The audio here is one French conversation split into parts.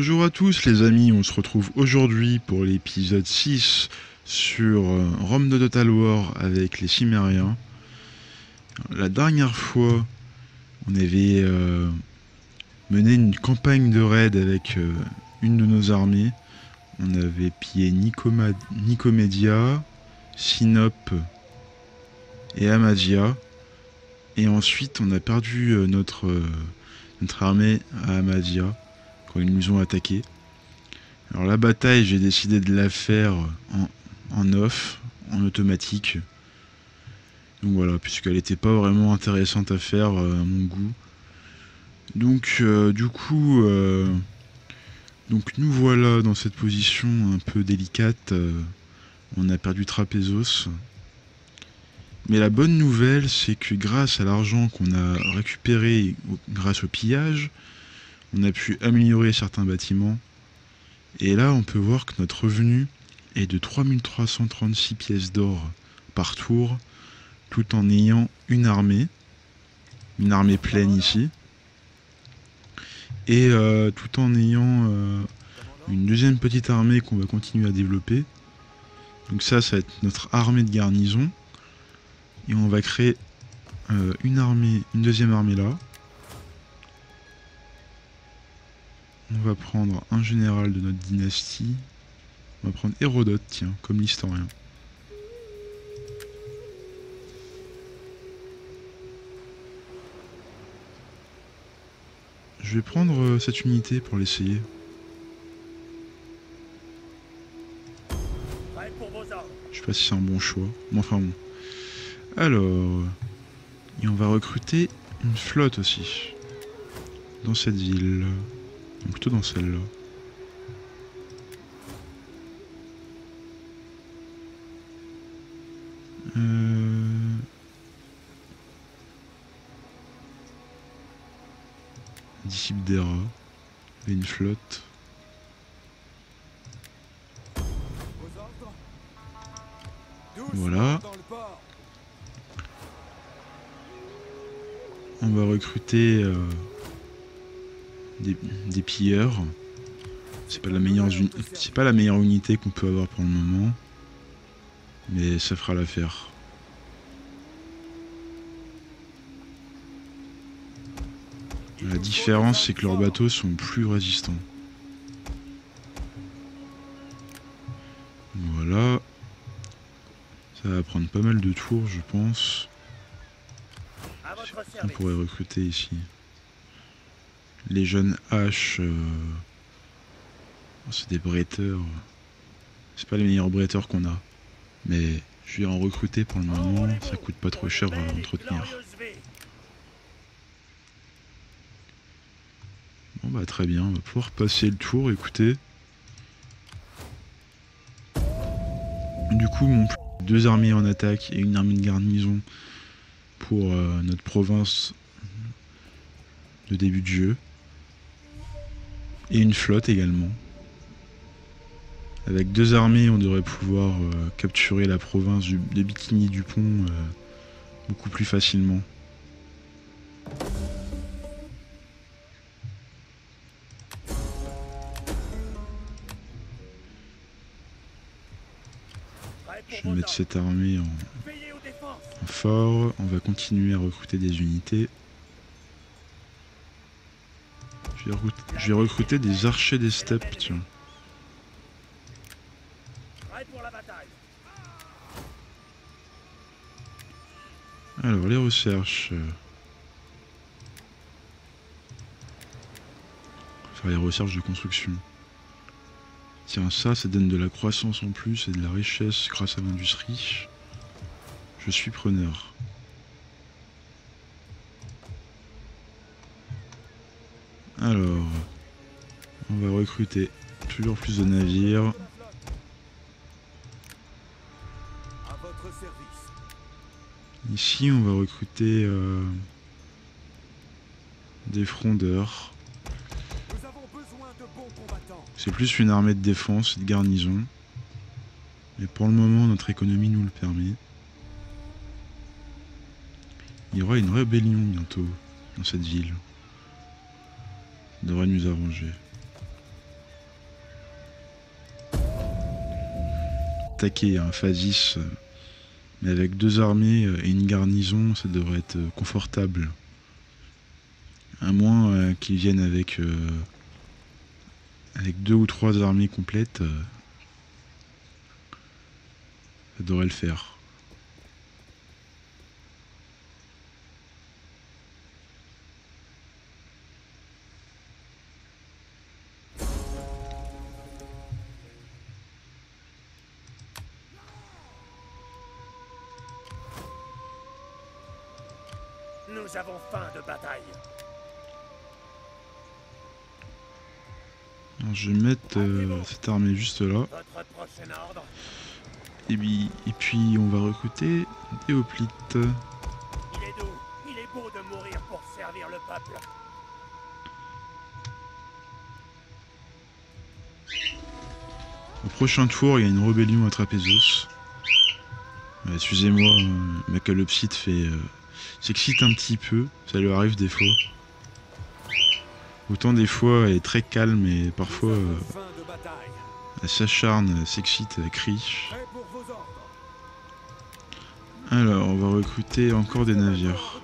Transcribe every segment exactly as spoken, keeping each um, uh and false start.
Bonjour à tous les amis, on se retrouve aujourd'hui pour l'épisode six sur euh, Rome de Total War avec les Cimmériens. La dernière fois, on avait euh, mené une campagne de raid avec euh, une de nos armées. On avait pillé Nicoma Nicomédia, Sinope et Amadia. Et ensuite, on a perdu euh, notre, euh, notre armée à Amadia quand ils nous ont attaqué. Alors la bataille, j'ai décidé de la faire en, en off, en automatique. Donc voilà, puisqu'elle n'était pas vraiment intéressante à faire euh, à mon goût. Donc euh, du coup, euh, donc nous voilà dans cette position un peu délicate. Euh, on a perdu Trapezos. Mais la bonne nouvelle, c'est que grâce à l'argent qu'on a récupéré grâce au pillage, on a pu améliorer certains bâtiments. Et là, on peut voir que notre revenu est de trois mille trois cent trente-six pièces d'or par tour, tout en ayant une armée, une armée pleine ici, et euh, tout en ayant euh, une deuxième petite armée qu'on va continuer à développer. Donc ça, ça va être notre armée de garnison, et on va créer euh, une armée, une deuxième armée là. On va prendre un général de notre dynastie. On va prendre Hérodote, tiens, comme l'historien. Je vais prendre euh, cette unité pour l'essayer. Je sais pas si c'est un bon choix. Mais enfin bon. Alors... Et on va recruter une flotte aussi. Dans cette ville. Donc plutôt dans celle-là. Euh... Disciple d'Hera. Et une flotte. Voilà. On va recruter euh, des, des pilleurs. C'est pas la meilleure, c'est pas la meilleure unité qu'on peut avoir pour le moment, mais ça fera l'affaire. La différence, c'est que leurs bateaux sont plus résistants. Voilà. Ça va prendre pas mal de tours, je pense. On pourrait recruter ici. Les jeunes haches. Euh... C'est des bretteurs. C'est pas les meilleurs bretteurs qu'on a. Mais je vais en recruter pour le moment. Ça coûte pas trop cher à entretenir. Bon bah très bien, on va pouvoir passer le tour, écoutez. Du coup, mon deux armées en attaque et une armée de garnison pour euh, notre province de début de jeu. Et une flotte également. Avec deux armées, on devrait pouvoir euh, capturer la province du, de Bikini-Dupont euh, beaucoup plus facilement. Je vais mettre cette armée en, en fort. On va continuer à recruter des unités. Je vais, je vais recruter des archers des steppes, tiens. Alors, les recherches. Faire les recherches de construction. Tiens, ça, ça donne de la croissance en plus et de la richesse grâce à l'industrie. Je suis preneur. Alors, on va recruter toujours plus de navires. Ici, on va recruter euh, des frondeurs. C'est plus une armée de défense et de garnison. Mais pour le moment, notre économie nous le permet. Il y aura une rébellion bientôt dans cette ville. Ça devrait nous arranger. attaquer un Phasis, euh, mais avec deux armées et une garnison, ça devrait être euh, confortable. À moins euh, qu'ils viennent avec, euh, avec deux ou trois armées complètes, euh, ça devrait le faire. Nous avons faim de bataille. Alors, je vais mettre euh, cette armée juste là. Votre prochain ordre? Et puis, et puis on va recruter des hoplites. Il est doux, il est beau de mourir pour servir le peuple. Au prochain tour, il y a une rébellion à Trapézos. Euh, Excusez-moi, euh, ma calopsite fait euh, s'excite un petit peu, ça lui arrive des fois. Autant des fois elle est très calme et parfois euh, elle s'acharne, elle s'excite, elle crie. Alors, on va recruter encore des navires.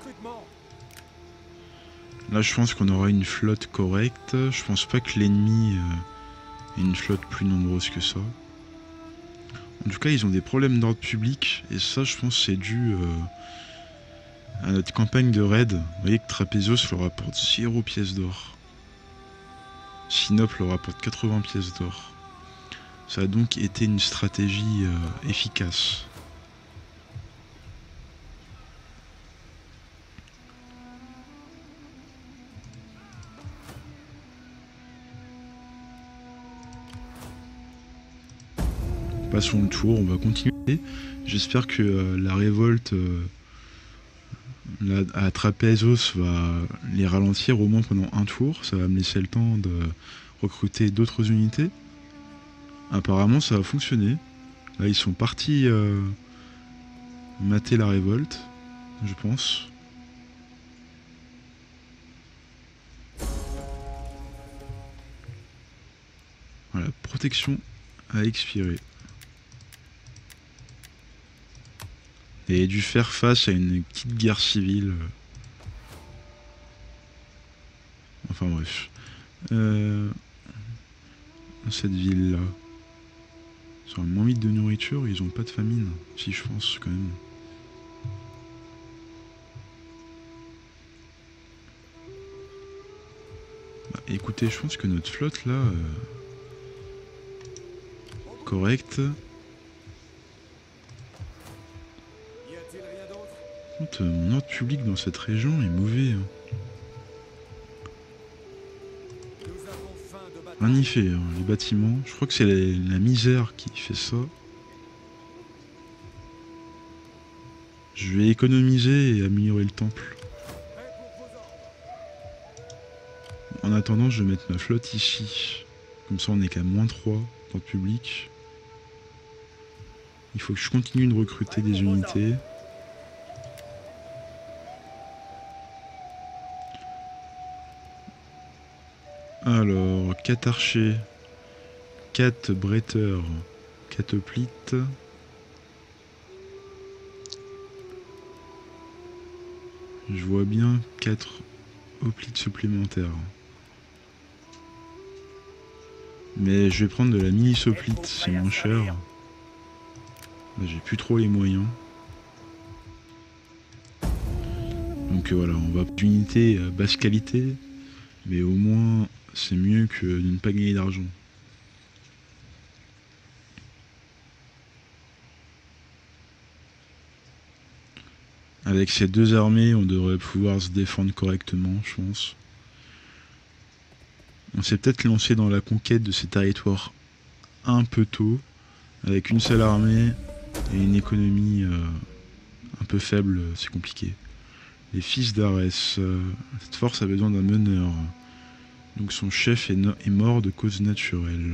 Là, je pense qu'on aura une flotte correcte. Je pense pas que l'ennemi euh, ait une flotte plus nombreuse que ça. En tout cas, ils ont des problèmes d'ordre public. Et ça, je pense c'est dû euh, à notre campagne de raid. Vous voyez que Trapézos leur rapporte zéro pièce d'or. Sinope leur rapporte quatre-vingts pièces d'or. Ça a donc été une stratégie euh, efficace. Passons le tour, on va continuer. J'espère que euh, la révolte euh, la, à Trapézos va les ralentir au moins pendant un tour. Ça va me laisser le temps de recruter d'autres unités. Apparemment ça va fonctionner. Là ils sont partis euh, mater la révolte, je pense. Voilà, protection a expiré. Et dû faire face à une petite guerre civile. Enfin bref. Euh, cette ville-là. Ils ont moins vite de nourriture, ils ont pas de famine. Si je pense quand même. Bah, écoutez, je pense que notre flotte là... Euh, correcte. Mon ordre public dans cette région est mauvais. Hein. Rien n'y fait, hein. Les bâtiments. Je crois que c'est la, la misère qui fait ça. Je vais économiser et améliorer le temple. En attendant, je vais mettre ma flotte ici. Comme ça, on est qu'à moins trois ordre public. Il faut que je continue de recruter des unités. Alors, quatre archers, quatre bretteurs, quatre hoplites. Je vois bien quatre hoplites supplémentaires. Mais je vais prendre de la milice hoplite, c'est moins cher. J'ai plus trop les moyens. Donc voilà, on va unité à basse qualité, mais au moins c'est mieux que de ne pas gagner d'argent. Avec ces deux armées, on devrait pouvoir se défendre correctement, je pense. On s'est peut-être lancé dans la conquête de ces territoires un peu tôt, avec une seule armée et une économie euh, un peu faible, c'est compliqué. Les fils d'Arès, euh, cette force a besoin d'un meneur. Donc son chef est, no est mort de cause naturelle.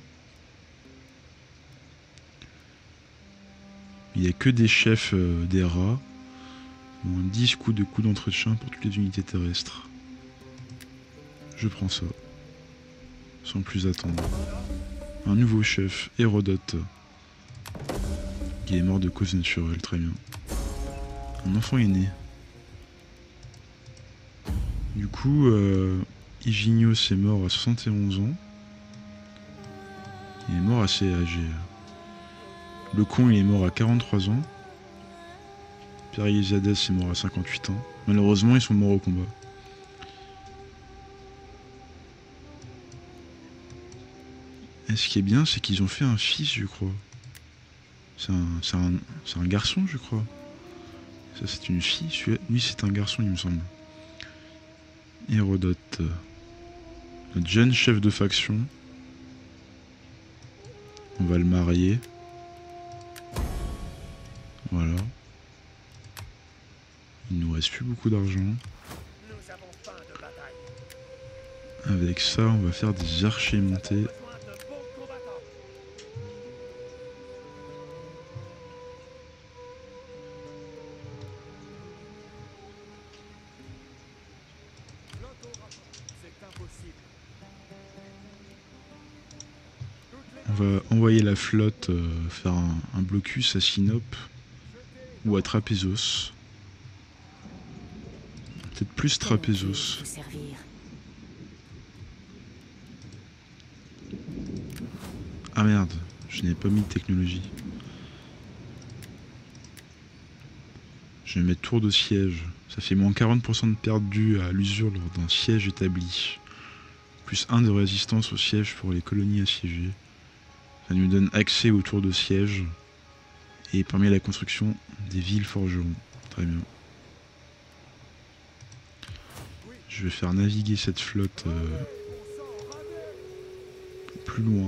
Il n'y a que des chefs euh, des rats. Moins dix coups de coups d'entretien pour toutes les unités terrestres. Je prends ça. Sans plus attendre. Un nouveau chef, Hérodote. Il est mort de cause naturelle, très bien. Un enfant est né. Du coup, euh, Iginios est mort à soixante et onze ans. Il est mort assez âgé. Le con, il est mort à quarante-trois ans. Perizadès est mort à cinquante-huit ans. Malheureusement, ils sont morts au combat. Et ce qui est bien, c'est qu'ils ont fait un fils, je crois. C'est un, c'est un, c'est un garçon, je crois. Ça, c'est une fille. Celui-là, lui, c'est un garçon, il me semble. Hérodote. Notre jeune chef de faction. On va le marier. Voilà. Il nous reste plus beaucoup d'argent. Nous avons faim de bataille. Avec ça, on va faire des archers montés. Besoin de bons combattants. C'est impossible. On va envoyer la flotte euh, faire un, un blocus à Sinope ou à Trapézos. Peut-être plus Trapézos. Vous servir. Ah merde, je n'ai pas mis de technologie. Je vais mettre tour de siège. Ça fait moins quarante pour cent de perdu à l'usure lors d'un siège établi. Plus un de résistance au siège pour les colonies assiégées. Ça nous donne accès au tour de siège et permet la construction des villes forgerons. Très bien. Je vais faire naviguer cette flotte euh, plus loin.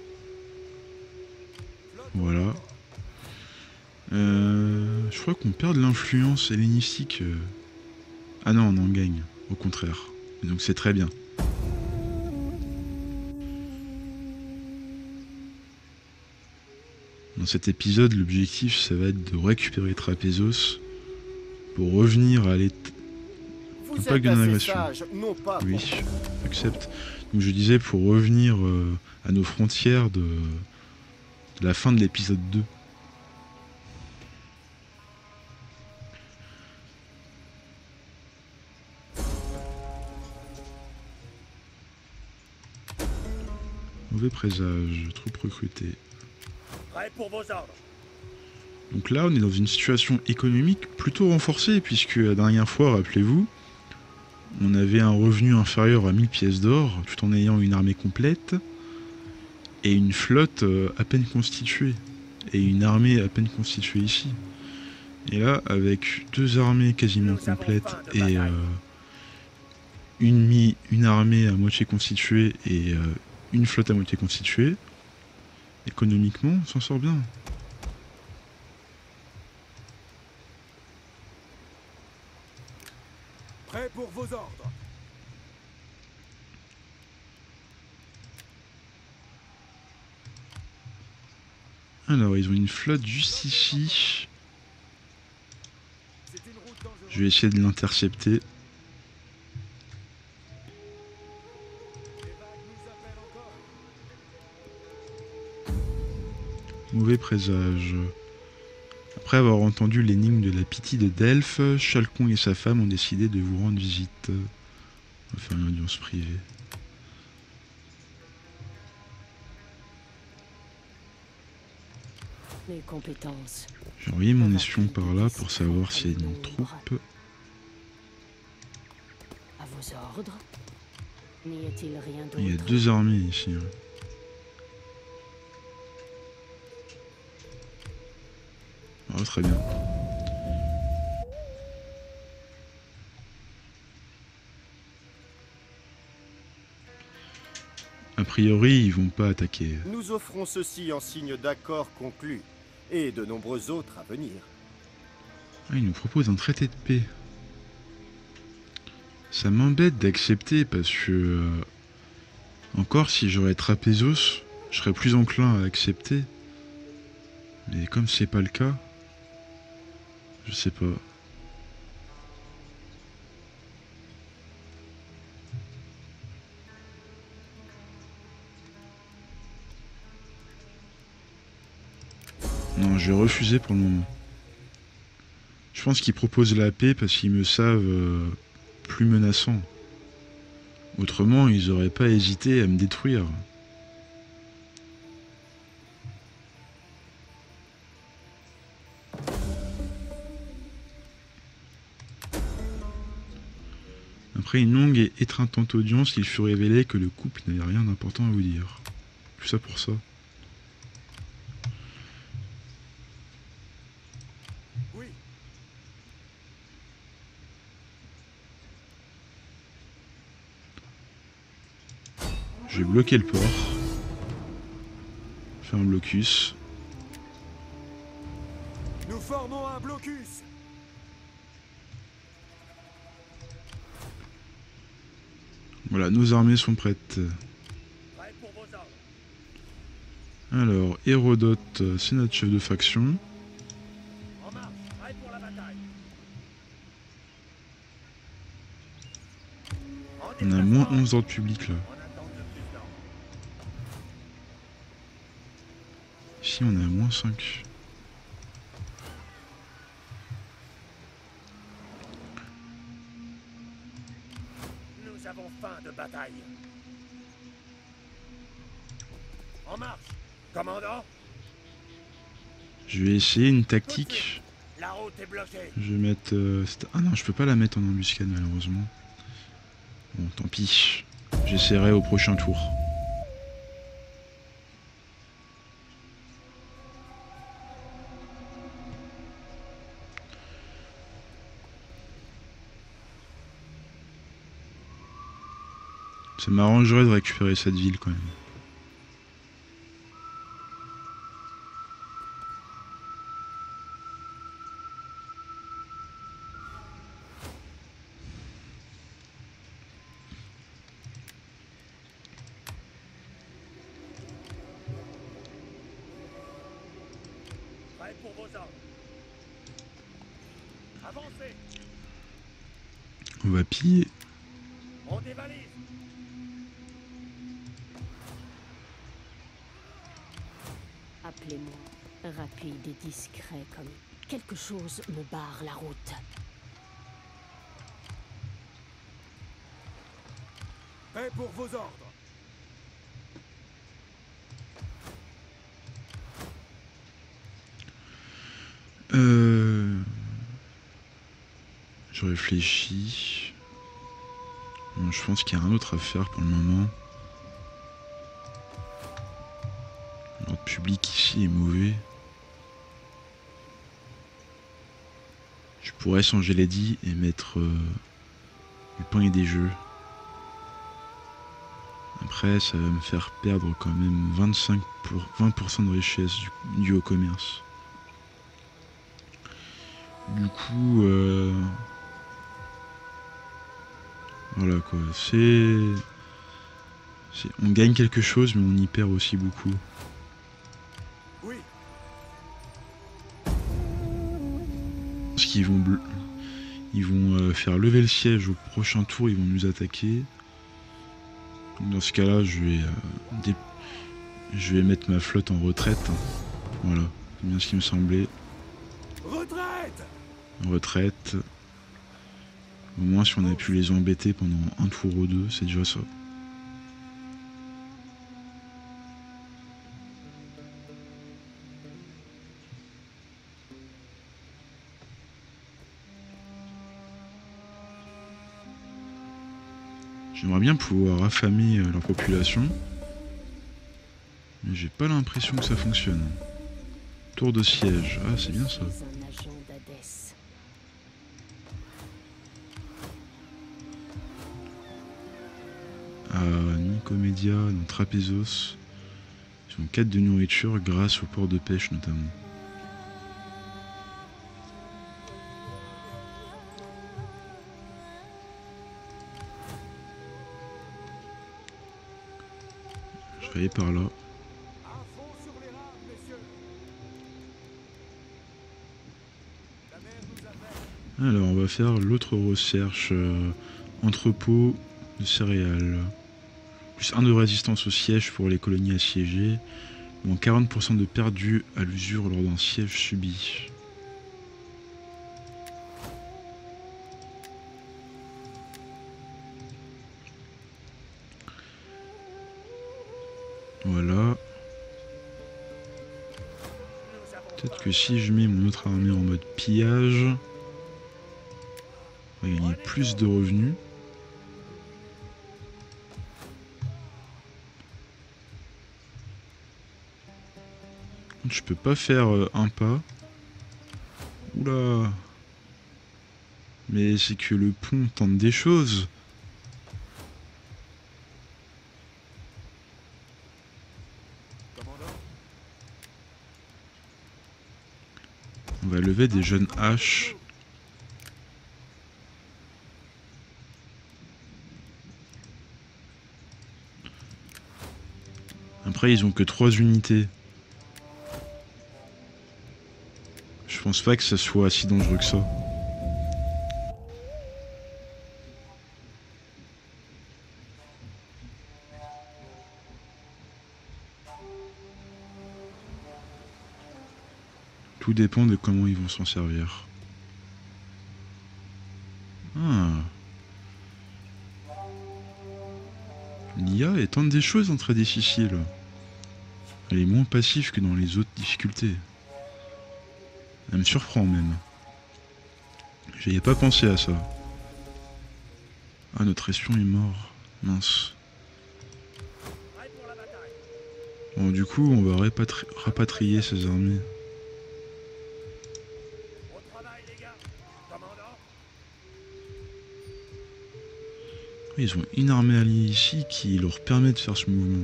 Voilà. Euh, je crois qu'on perd de l'influence hellénistique. Euh... Ah non, on en gagne, au contraire. Donc c'est très bien. Dans cet épisode, l'objectif, ça va être de récupérer Trapézos pour revenir à l'état... Vous Impact êtes de assez navigation. sage, non pas Oui, pour- j'accepte. Donc je disais pour revenir euh, à nos frontières de, de la fin de l'épisode deux. Mauvais présage, troupe recrutée. Prêt pour vos ordres. Donc là, on est dans une situation économique plutôt renforcée, puisque la dernière fois, rappelez-vous, on avait un revenu inférieur à mille pièces d'or, tout en ayant une armée complète, et une flotte euh, à peine constituée, et une armée à peine constituée ici. Et là, avec deux armées quasiment Nous avons complètes, faim de et bataille. euh, une, mi- une armée à moitié constituée, et euh, une flotte à moitié constituée, économiquement, on s'en sort bien. Prêt pour vos ordres. Alors, ils ont une flotte juste ici. C'est une route dangereuse. Je vais essayer de l'intercepter. Les vagues nous appellent encore. Mauvais présage. Après avoir entendu l'énigme de la pitié de Delphes, Chalcon et sa femme ont décidé de vous rendre visite. On va faire une audience privée. Mes compétences. J'ai envoyé mon espion par là pour savoir s'il y a une troupe. À vos ordres. N'y a-t-il rien d'autre? Il y a deux armées ici. hein. Ah, très bien. A priori, ils vont pas attaquer. Nous offrons ceci en signe d'accord conclu, et de nombreux autres à venir. Ah, ils nous proposent un traité de paix. Ça m'embête d'accepter parce que... euh, encore si j'aurais Trapézos, je serais plus enclin à accepter. Mais comme c'est pas le cas... Je sais pas. Non, je vais refuser pour le moment. Je pense qu'ils proposent la paix parce qu'ils me savent euh, plus menaçant. Autrement, ils auraient pas hésité à me détruire. Après une longue et étreintante audience, il fut révélé que le couple n'avait rien d'important à vous dire. Tout ça pour ça. Oui. Je vais bloquer le port. Faire un blocus. Nous formons un blocus. Voilà, nos armées sont prêtes. Prêt pour vos ordres. Alors, Hérodote, c'est notre chef de faction. En marche. Prêt pour la bataille. En On a déplacement. moins onze ordres publics là. On attend de plus d'ordres. Ici, on est à moins cinq. Nous avons faim de bataille. En marche. Commandant, Je vais essayer une tactique. la route est bloquée. Je vais mettre... euh, cette- ah non, je peux pas la mettre en embuscade malheureusement. Bon, tant pis. J'essaierai au prochain tour. Ça m'arrangerait de récupérer cette ville quand même. Prêt pour vos ordres. Avancez. On va piller. On dévalise. Appelez-moi rapide et discret comme quelque chose me barre la route. Prêt pour vos ordres. Euh... Je réfléchis. Bon, je pense qu'il y a rien d'autre à faire pour le moment. L'ordre public ici est mauvais. Je pourrais changer l'édit et mettre euh, du pain et des jeux. Après, ça va me faire perdre quand même vingt-cinq pour vingt pour cent de richesse du, due au commerce. Du coup, euh, voilà quoi, c'est... c'est- on gagne quelque chose, mais on y perd aussi beaucoup. Oui. Parce qu'ils vont, bl- ils vont euh, faire lever le siège au prochain tour, ils vont nous attaquer. Dans ce cas-là, je vais, euh, dé- je vais mettre ma flotte en retraite. Voilà, c'est bien ce qui me semblait. Retraite. En retraite. Au moins, si on a pu les embêter pendant un tour ou deux, c'est déjà ça. J'aimerais bien pouvoir affamer euh, leur population. Mais j'ai pas l'impression que ça fonctionne. Tour de siège. Ah, c'est bien ça. Je suis un agent d'Hadès. À Nicomédia, dans Trapézos. Ils ont quatre de nourriture grâce au port de pêche notamment. Je vais aller par là. À fond sur les rames, messieurs. La mer nous appelle. Alors, on va faire l'autre recherche. euh, entrepôt de céréales. Plus un de résistance au siège pour les colonies assiégées. Moins quarante pour cent de perdu à l'usure lors d'un siège subi. Voilà. Peut-être que si je mets mon autre armée en mode pillage, on va gagner plus de revenus. Je peux pas faire euh, un pas. Oula. Mais c'est que le pont tente des choses. On va lever des jeunes haches. Après, ils ont que trois unités. Je pense pas que ça soit si dangereux que ça. Tout dépend de comment ils vont s'en servir. Ah. L'I A est tente des choses dans très difficile. Elle est moins passive que dans les autres difficultés. Elle me surprend même. J'y ai pas pensé à ça. Ah, notre espion est mort. Mince. Bon, du coup, on va rapatri rapatrier ces armées. Ils ont une armée alliée ici qui leur permet de faire ce mouvement.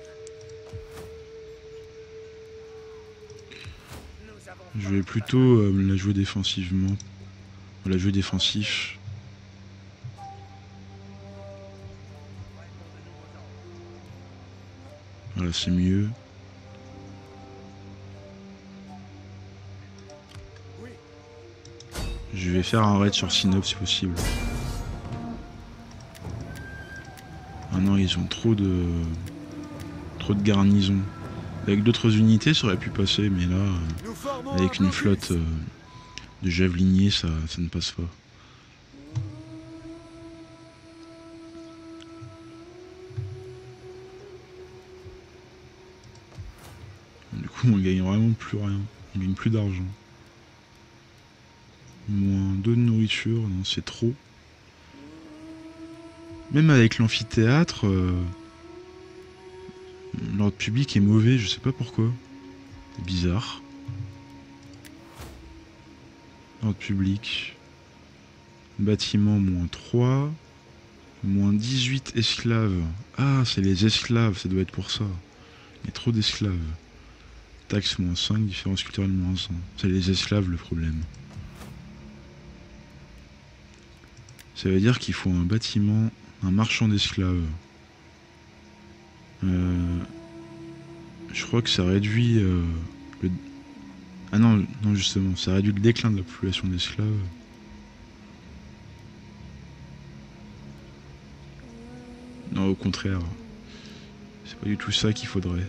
Je vais plutôt euh, la jouer défensivement. La jouer défensif. Voilà, c'est mieux. Je vais faire un raid sur Sinop si possible. Ah non, ils ont trop de... trop de garnisons. Avec d'autres unités, ça aurait pu passer, mais là, euh, avec une flotte euh, de javeliniers, ça, ça ne passe pas. Du coup, on gagne vraiment plus rien. On gagne plus d'argent. Moins deux de nourriture, non, c'est trop. Même avec l'amphithéâtre, euh, l'ordre public est mauvais, je sais pas pourquoi. C'est bizarre. Ordre public. Bâtiment, moins trois. Moins dix-huit esclaves. Ah, c'est les esclaves, ça doit être pour ça. Il y a trop d'esclaves. Taxe, moins cinq. Différence culturelle, moins un. C'est les esclaves le problème. Ça veut dire qu'il faut un bâtiment, un marchand d'esclaves. Euh, je crois que ça réduit euh, le... Ah non, non, justement, ça réduit le déclin de la population d'esclaves. Non, au contraire. C'est pas du tout ça qu'il faudrait.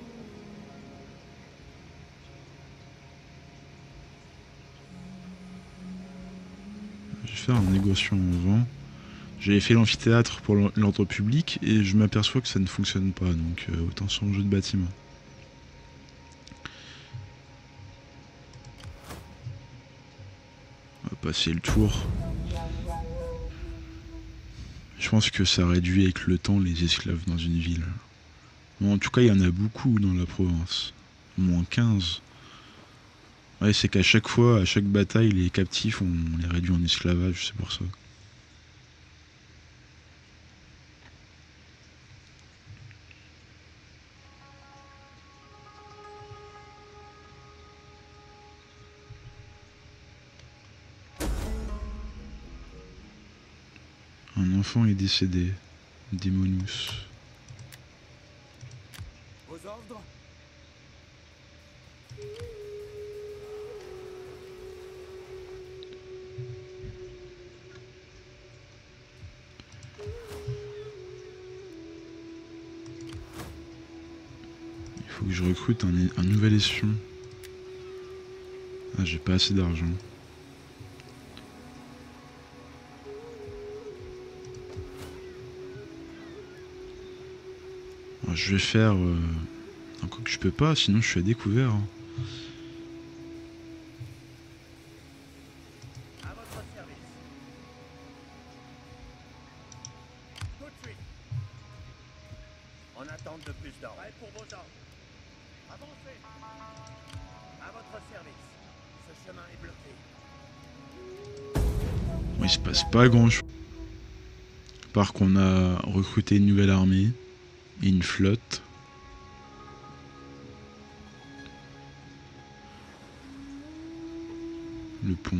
Je vais faire un négociant en vent. J'avais fait l'amphithéâtre pour l'ordre public et je m'aperçois que ça ne fonctionne pas, donc euh, autant changer de bâtiment. On va passer le tour. Je pense que ça réduit avec le temps les esclaves dans une ville. Bon, en tout cas, il y en a beaucoup dans la province. Moins quinze. Ouais, c'est qu'à chaque fois, à chaque bataille, les captifs, on les réduit en esclavage, c'est pour ça. Un enfant est décédé. Démonus. Vos ordres? Il faut que je recrute un, un nouvel espion. Ah, j'ai pas assez d'argent. Alors, je vais faire... Euh... Encore que je peux pas, sinon je suis à découvert. Hein. À votre service. Tout de suite. En attente de plus d'ordre. Prêt pour vos ordres. Avancez. À votre service. Ce chemin est bloqué. Bon, il se passe pas grand chose. À part qu'on a recruté une nouvelle armée et une flotte. Le pont.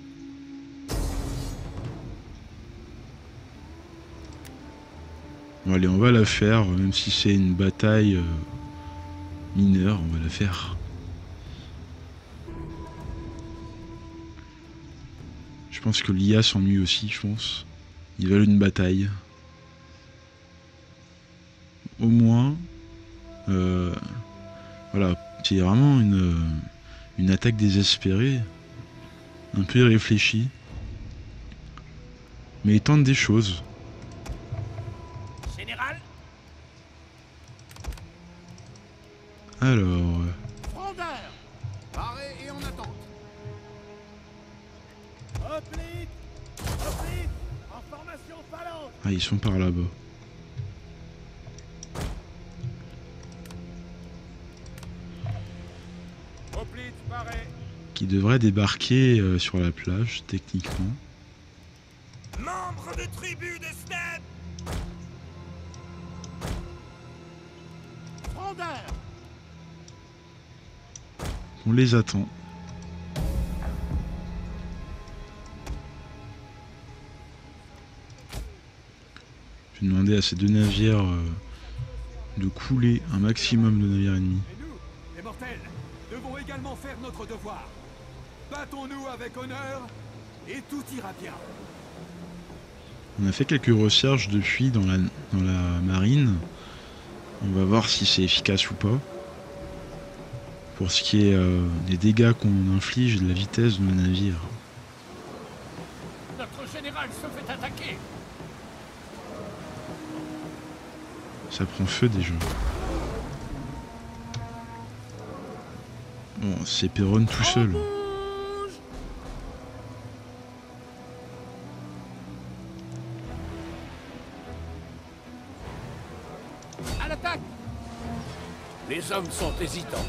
Bon, allez, on va la faire, même si c'est une bataille euh, mineure, on va la faire. Je pense que l'I A s'ennuie aussi, je pense. Ils veulent une bataille. Au moins, euh, voilà, c'est vraiment une, une attaque désespérée. Un peu irréfléchi, mais il tente des choses. Général. Alors... Frondeur. Paré et en attente. Hoplite. Hoplite. En formation phalange. Ah, ils sont par là-bas. Hoplite, paré. Qui devrait débarquer euh, sur la plage, techniquement. Membre de tribu des steppes. Frondeur. On les attend. Je vais demander à ces deux navires euh, de couler un maximum de navires ennemis. Et nous, les mortels, devons également faire notre devoir. Battons-nous avec honneur et tout ira bien. On a fait quelques recherches depuis dans la, dans la marine. On va voir si c'est efficace ou pas. Pour ce qui est euh, des dégâts qu'on inflige et de la vitesse de nos navires. Notre général se fait attaquer. Ça prend feu déjà. Bon, c'est Perron tout seul. À l'attaque. Les hommes sont hésitants.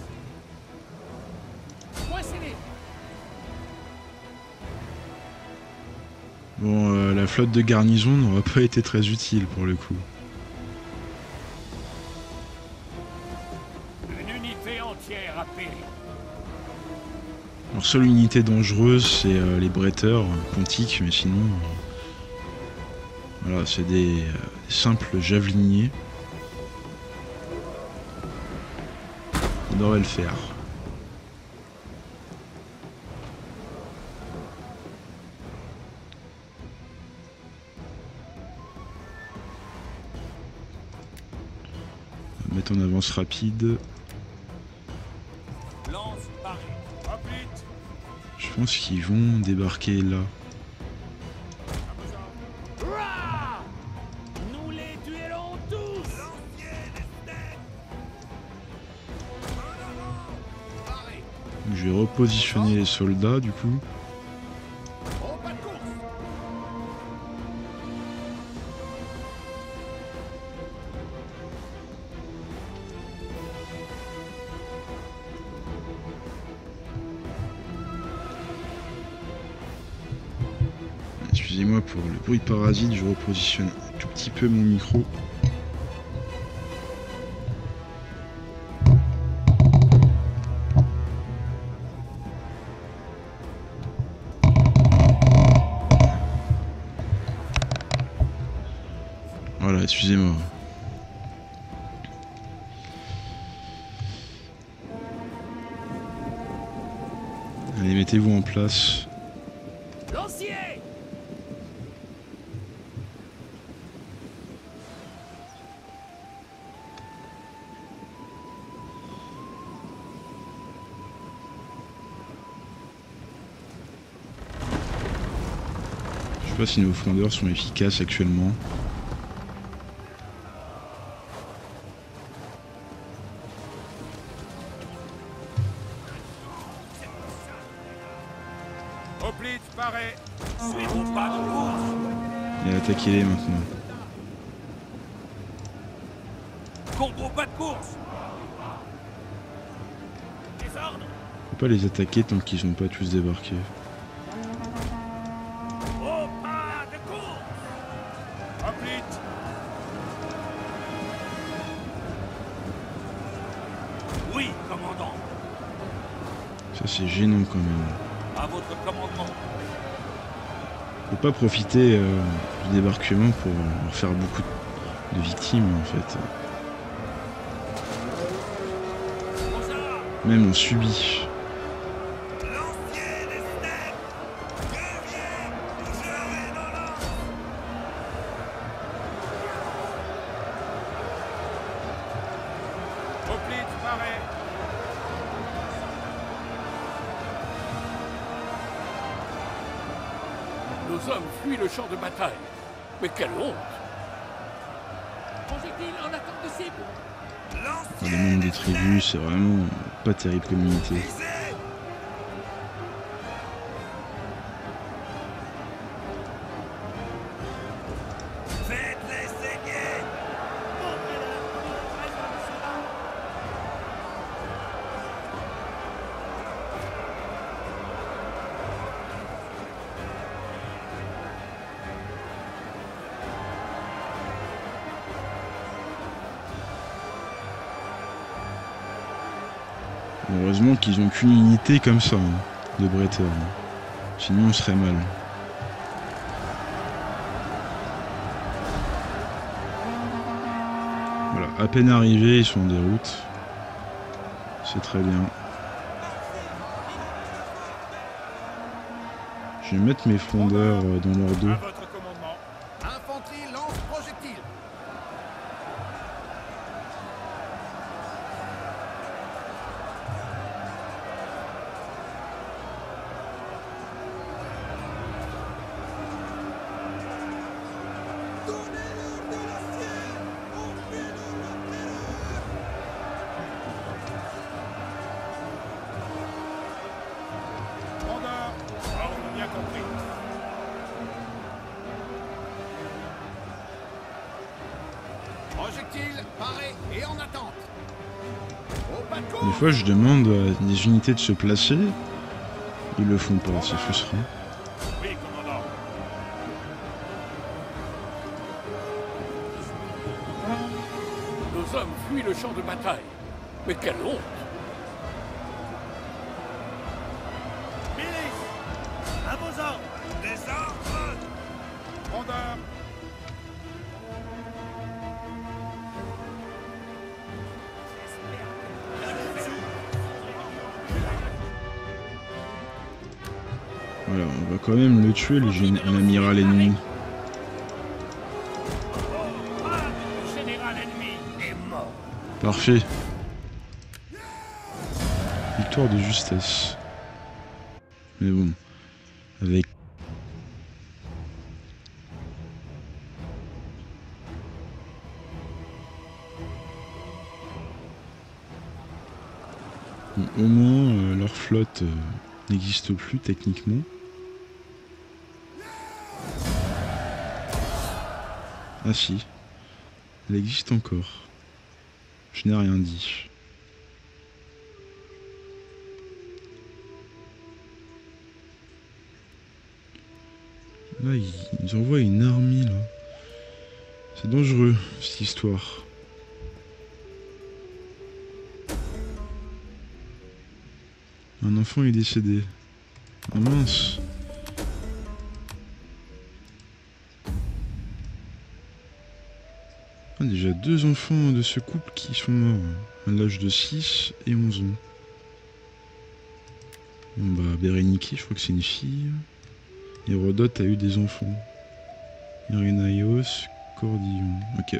Coincez-les. Bon, euh, la flotte de garnison n'aura pas été très utile pour le coup. Une unité entière a péri. Leur seule unité dangereuse, c'est euh, les bretteurs pontiques, mais sinon... euh, voilà, c'est des euh, simples javeliniers. Ça devrait le faire. On va mettre en avance rapide. Lance parée. Hoplite. Je pense qu'ils vont débarquer là. Hurrah! Nous les duellons tous. Lancier des steppes. En avant. Paré. Donc, je vais repositionner les soldats du coup. Au pas de course. Excusez-moi pour le bruit parasite, je repositionne un tout petit peu mon micro. Voilà, excusez-moi. Allez, mettez-vous en place. Lancier. Je sais pas si nos fondeurs sont efficaces actuellement. Hoplite, paraît. Suivons pas de course. Et attaquez-les maintenant. Combo, pas de course. Désordre. Faut pas les attaquer tant qu'ils ont pas tous débarqué. Oh, pas de course. Hoplite. Oui, commandant. Ça c'est gênant quand même. À votre commandement. Faut pas profiter euh, du débarquement pour euh, faire beaucoup de victimes en fait. Aux armes. Même on subit. Lancier des steppes. Guerrier, jouez dans l'ordre. Hoplite, paraît. Nos hommes fuient le champ de bataille. Mais quelle honte! Projectile en attente de cible. Enfin, les membres des tribus, c'est vraiment pas terrible comme unité. Faites-les saigner! Heureusement qu'ils ont qu'une unité comme ça, hein, de Bretter. Sinon on serait mal. Voilà, à peine arrivés, ils sont en déroute. C'est très bien. Je vais mettre mes frondeurs euh, dans leur dos. À votre commandement. Infanterie lance projectile. Commandeur. Ordre bien compris. Projectile paré et en attente. Au pas de course. Des fois je demande à des unités de se placer. Ils le font pas, c'est frustrant. Oui, commandant. Nos hommes fuient le champ de bataille. Mais quelle honte! Milice! À vos ordres! Des ordres! Commandeur. Voilà, on va quand même le tuer, le gén- l'amiral ennemi. Le général ennemi est mort. Parfait. Victoire de justesse. Mais bon, avec... Bon, au moins, euh, leur flotte euh, n'existe plus techniquement. Ah si, elle existe encore. Je n'ai rien dit. Là, ils, ils envoient une armée, là. C'est dangereux, cette histoire. Un enfant est décédé. Ah mince. Ah, déjà deux enfants de ce couple qui sont morts. À l'âge de six et onze ans. Bon bah, Béréniké, je crois que c'est une fille. Hérodote a eu des enfants. Irénaïos, Cordillon. Ok.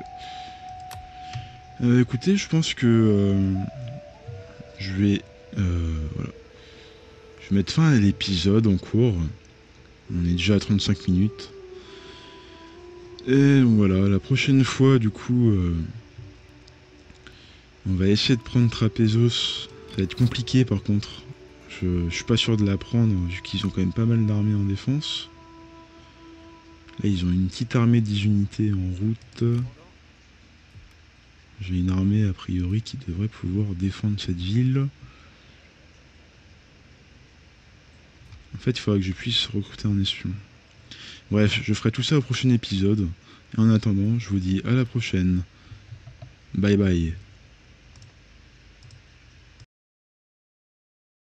Euh, écoutez, je pense que euh, je vais euh, voilà. Je vais mettre fin à l'épisode en cours. On est déjà à trente-cinq minutes. Et voilà, la prochaine fois, du coup, euh, on va essayer de prendre Trapezos. Ça va être compliqué par contre. Je, je suis pas sûr de la prendre, vu qu'ils ont quand même pas mal d'armées en défense. Là, ils ont une petite armée de dix unités en route. J'ai une armée, a priori, qui devrait pouvoir défendre cette ville. En fait, il faudra que je puisse recruter un espion. Bref, je ferai tout ça au prochain épisode. Et en attendant, je vous dis à la prochaine. Bye bye.